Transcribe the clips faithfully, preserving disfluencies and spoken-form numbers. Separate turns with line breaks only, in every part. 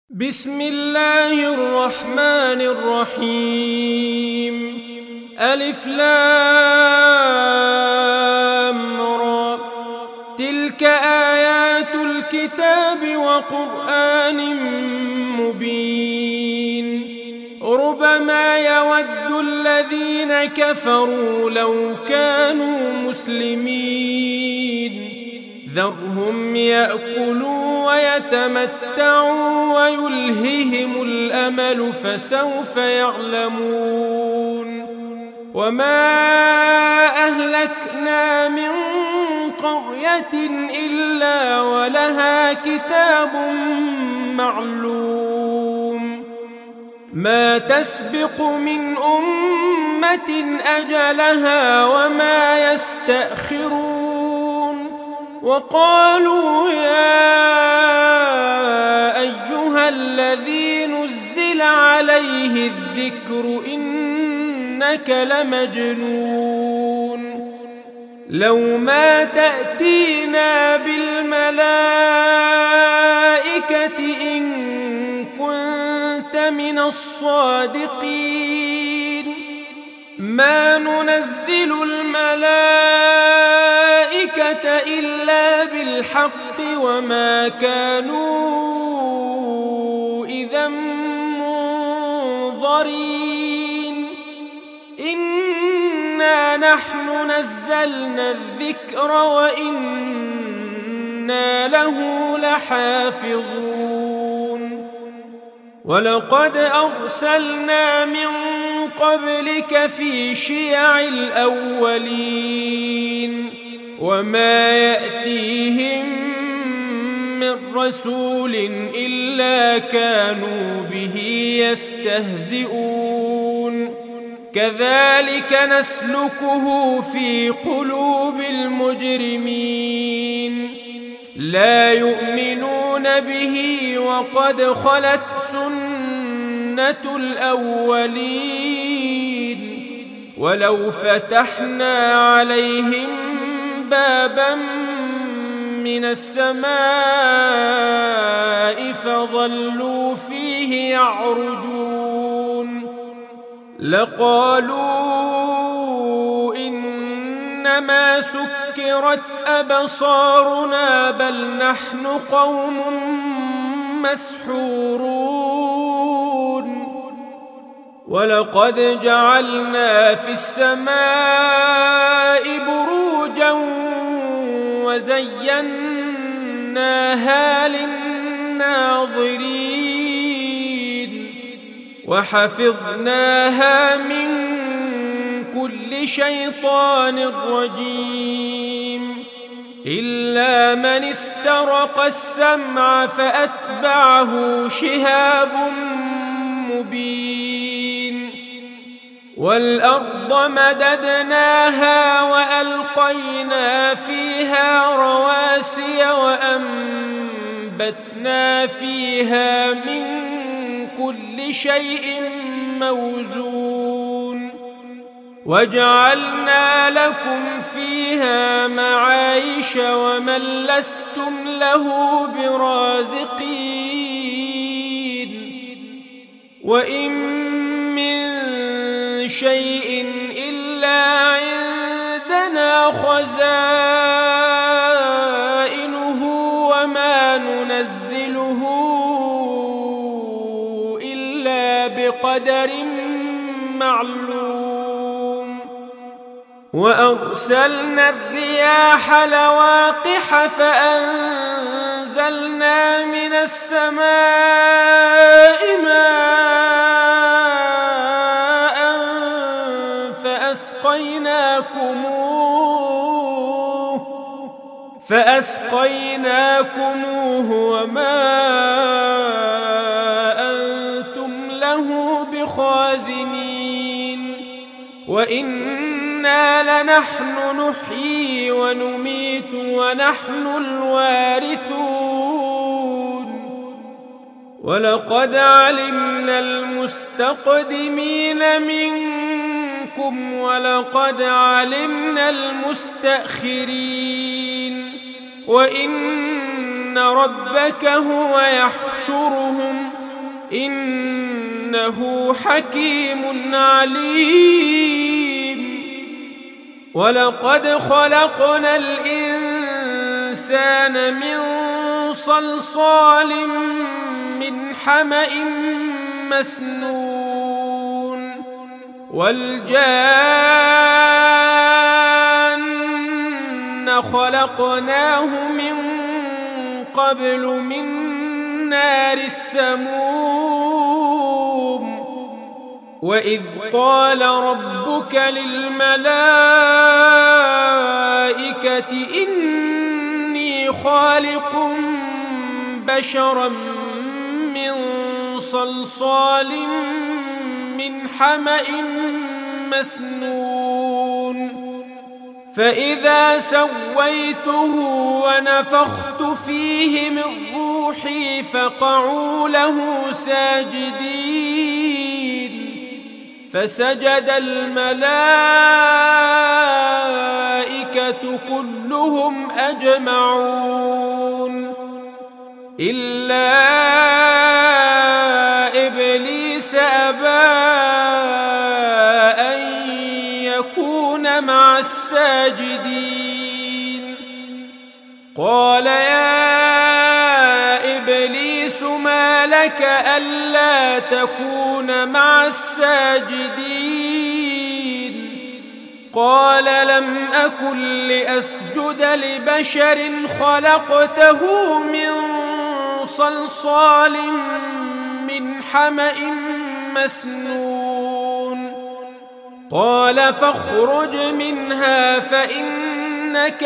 بسم الله الرحمن الرحيم. ألف لام را. تلك آيات الكتاب وقرآن مبين. ربما يود الذين كفروا لو كانوا مسلمين. ذرهم يأكلوا ويتمتعوا ويلههم الأمل فسوف يعلمون. وما أهلكنا من قرية إلا ولها كتاب معلوم. ما تسبق من أمة أجلها وما يستأخرون. وقالوا يا أيها الذي نزل عليه الذكر إنك لمجنون. لو ما تأتينا بالملائكة إن كنت من الصادقين. ما ننزل الملائكة إلا بالحق وما كانوا إذا منظرين. إنا نحن نزلنا الذكر وإنا له لحافظون. ولقد أرسلنا من قبلك في شيع الأولين. وما يأتيهم من رسول إلا كانوا به يستهزئون. كذلك نسلكه في قلوب المجرمين. لا يؤمنون به وقد خلت سنة الأولين. ولو فتحنا عليهم بابا من السماء فظلوا فيه يعرجون لقالوا إنما سكرت أبصارنا بل نحن قوم مسحورون. ولقد جعلنا في السماء بروجا وزيناها للناظرين وحفظناها من كل شيطان رجيم إلا من استرق السمع فأتبعه شهاب مبين. والأرض مددناها وألقينا فيها رواسي وأنبتنا فيها من كل شيء موزون. وجعلنا لكم فيها معايش ومن لستم له برازقين. وإن من شيء إلا عندنا خزائنه وما ننزله إلا بقدر معلوم. وأرسلنا الرياح لواقح فأنزلنا من السماء ماء فأسقيناكموه فأسقيناكموه وما أنتم له بخازنين. وإنا لنحن نحيي ونميت ونحن الوارثون. ولقد علمنا المستقدمين منكم ولقد علمنا المستأخرين. وإن ربك هو يحشرهم إنه حكيم عليم. ولقد خلقنا الإنسان من صلصال من حمأ مسنون والجان خلقناه من قبل من نار السموم. وإذ قال ربك للملائكة إني خالق بشرا من صلصال من حمأ مسنون فإذا سويته ونفخت فيه من روحي فقعوا له ساجدين فسجد الملائكة كلهم أجمعون إلا إبليس أبى أن يكون مع الساجدين. قال يا إبليس ما لك ألا تكون مع الساجدين؟ قال لم أكن لأسجد لبشر خلقته من صلصال من حمأ مسنون. قال فاخرج منها فإنك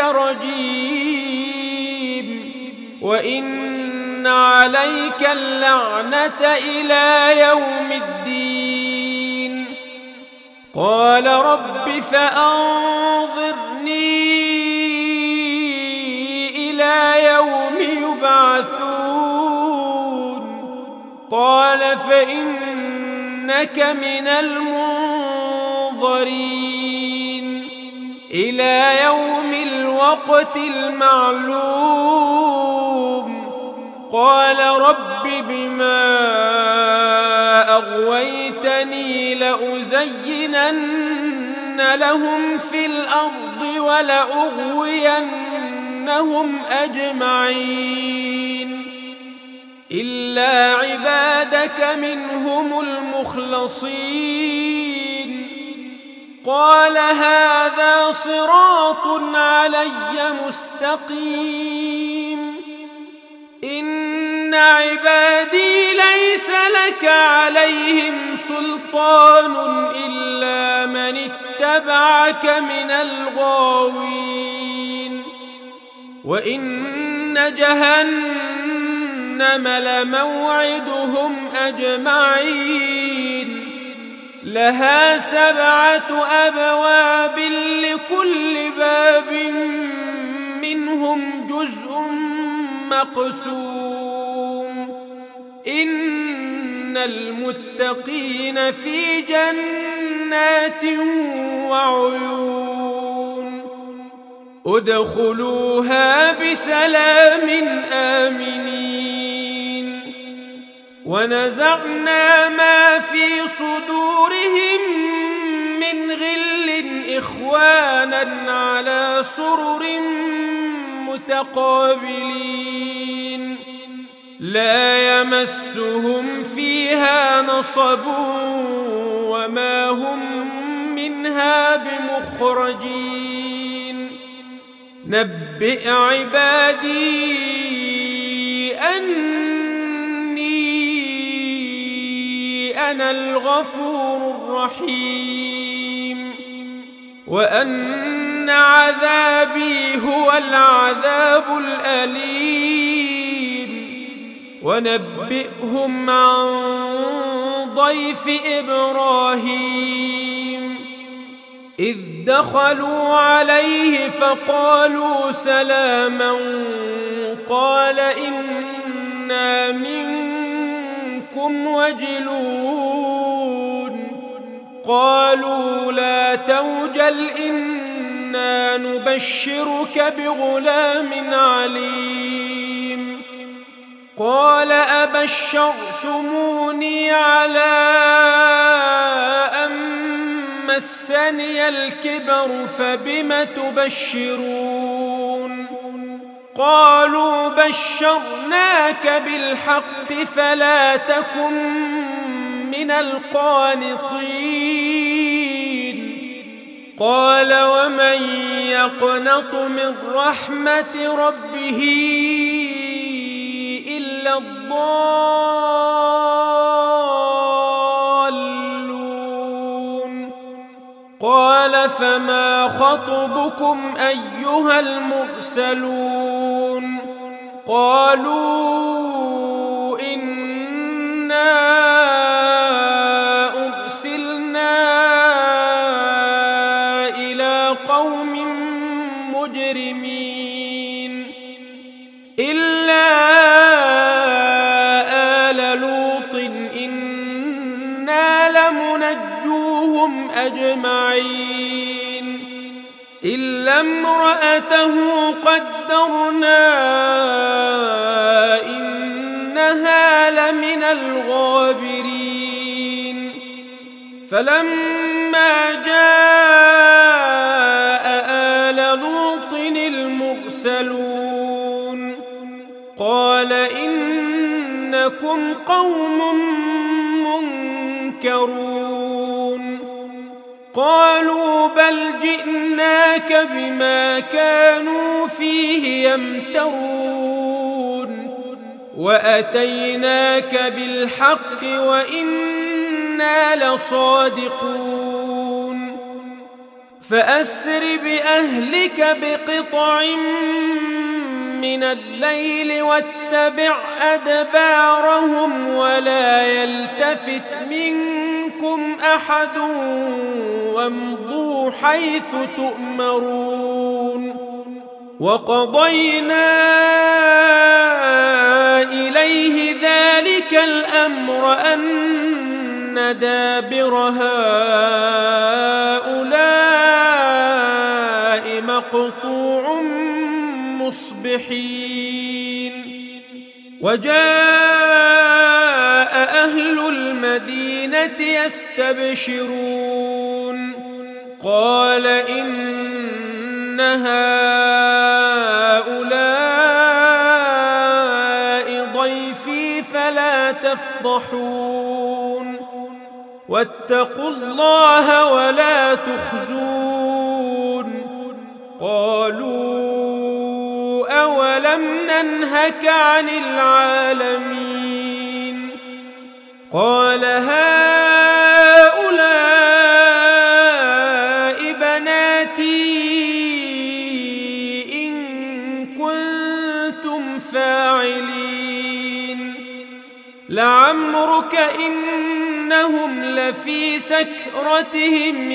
رجيم وإن عليك اللعنة إلى يوم الدين. قال رب فأنظرني إلى يوم يبعثون. قال فإنك من المنظرين إلى يوم الوقت المعلوم. قال رب بما أغويتني لأزينن لهم في الأرض ولأغوينهم أجمعين إلا عبادك منهم المخلصين. قال هذا صراط علي مستقيم. إن عبادي ليس لك عليهم سلطان إلا من اتبعك من الغاوين. وإن جهنم لموعدهم أجمعين لها سبعة أبواب لكل باب منهم جزء مقسوم. إن المتقين في جنات وعيون ادخلوها بسلام آمنين. ونزعنا ما في صدورهم من غل إخوانا على سرر متقابلين لا يمسهم فيها نصب وما هم منها بمخرجين. نبئ عبادي أني أنا الغفور الرحيم وأن عذابي هو العذاب الأليم. ونبئهم عن ضيف إبراهيم إذ دخلوا عليه فقالوا سلاما قال إنا منكم وجلون. قالوا لا توجل إنا نبشرك بغلام عليم قال أبشرتموني على أن مسني الكبر فبم تبشرون قالوا بشرناك بالحق فلا تكن من القانطين قال ومن يقنط من رحمة ربه إلا الضالون قال فما خطبكم أيها المرسلون قالوا إنا أرسلنا إلى قوم مجرمين إلا آل لوط إنا لمنجوهم أجمعين إلا امرأته قدرنا إنها لمن الغابرين فلما جاء آل لوط المرسلون قال إنكم قوم منكرون قالوا بل جئناك بما كانوا فيه يمترون وأتيناك بالحق وإنا لصادقون فأسر بأهلك بقطع من الليل واتبع أدبارهم ولا يلتفت منكم أحد وامضوا حيث تؤمرون وقضينا إليه ذلك الأمر أن دابر هؤلاء مقطوع مصبحين وجاء أهل المدينة يستبشرون قال إن هؤلاء ضيفي فلا تفضحون واتقوا الله ولا تخزون قالوا أولم ننهك عن العالمين قال هؤلاء بناتي إن كنتم فاعلين لعمرك إنهم لفي سكرتهم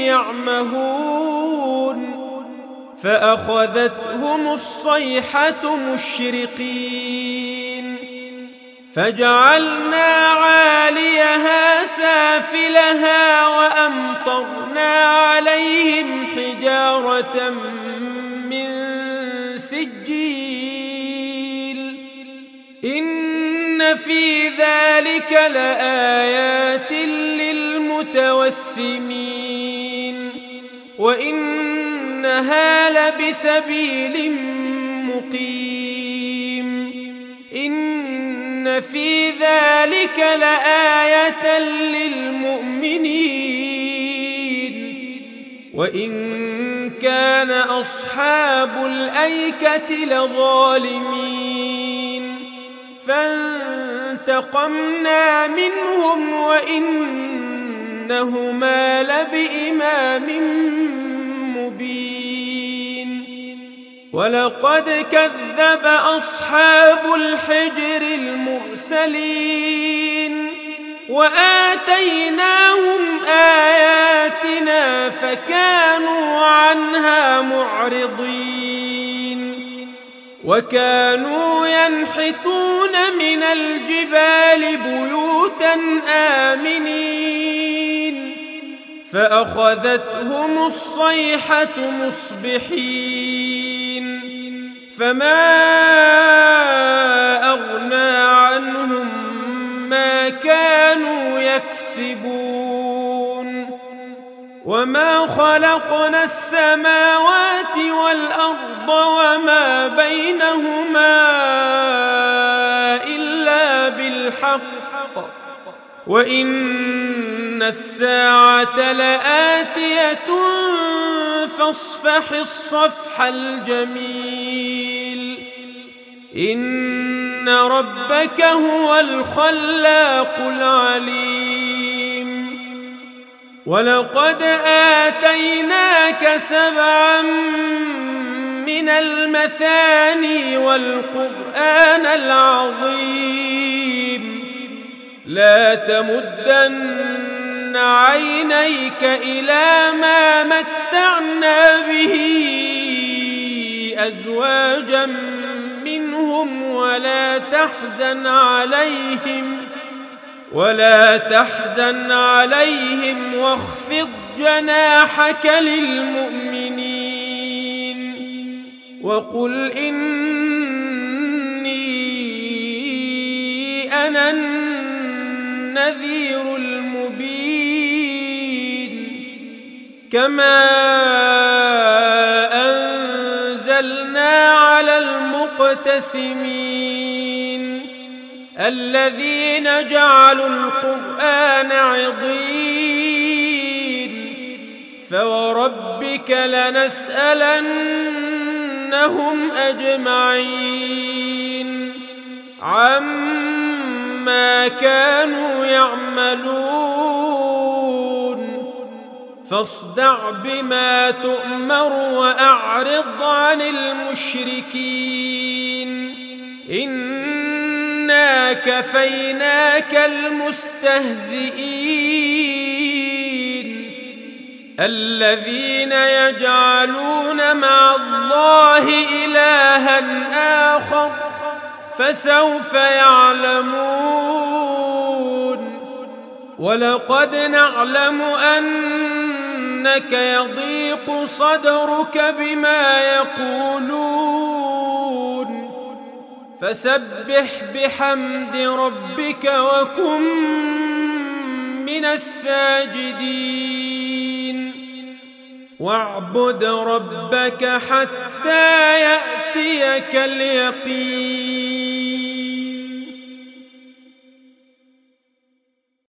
يعمهون فأخذتهم الصيحة مشرقين فجعلنا عاليها سافلها وأمطرنا عليهم حجارة من سجيل إن في ذلك لآيات للمتوسمين وإنها لبسبيل مقيم إن في ذلك لآية للمؤمنين وإن كان أصحاب الأيكة لظالمين فانتقمنا منهم وإنهما لبإمام مبين ولقد كذب أصحاب الحجر المرسلين وآتيناهم آياتنا فكانوا عنها معرضين وكانوا ينحتون من الجبال بيوتا آمنين فأخذتهم الصيحة مصبحين فما أغنى كانوا يكسبون وما خلقنا السماوات والأرض وما بينهما إلا بالحق وإن الساعة لآتية فاصفح الصفح الجميل إن ربك هو الخلاق العليم ولقد آتيناك سبعا من المثاني والقرآن العظيم لا تمدن عينيك إلى ما متعنا به أزواجا منهم ولا تحزن عليهم ولا تحزن عليهم واخفض جناحك للمؤمنين وقل إني أنا النذير المبين كما أنزلنا على المقتسمين الذين جعلوا القرآن عضين فوربك لنسألنهم أجمعين عما كانوا يعملون فاصدع بما تؤمر وأعرض عن المشركين إنا كفيناك المستهزئين الذين يجعلون مع الله إلها آخر فسوف يعلمون ولقد نعلم أنك يضيق صدرك بما يقولون فسبح بحمد ربك وكن من الساجدين واعبد ربك حتى يأتيك اليقين.